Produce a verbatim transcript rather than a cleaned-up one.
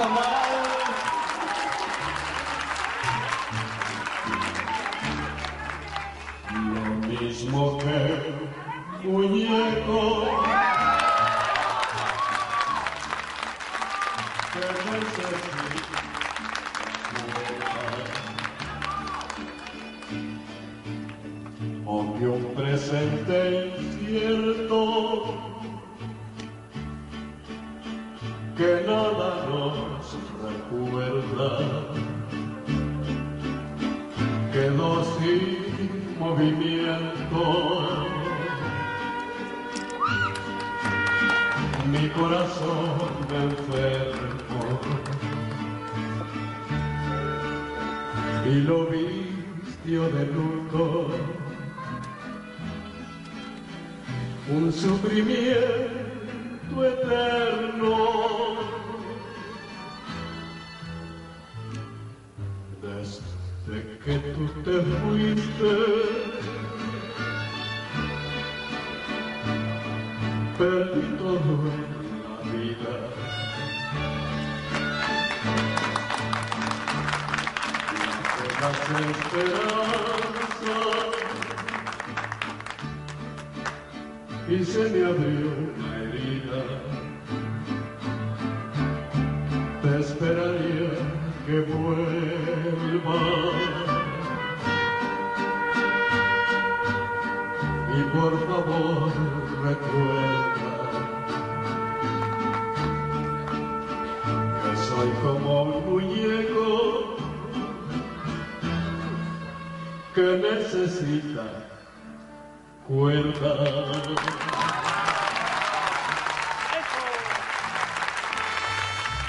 Lo mismo que muñeco que necesita o que un presente incierto que nada nos recuerda, quedó sin movimiento. Mi corazón enfermo y lo vistió de luto, un sufrimiento eterno. Desde que tú te fuiste, perdí todo en la vida. Las esperanzas y se me abrió una herida. Te esperaría que vuelva y por favor recuerda que soy como un muñeco que necesita cuerda.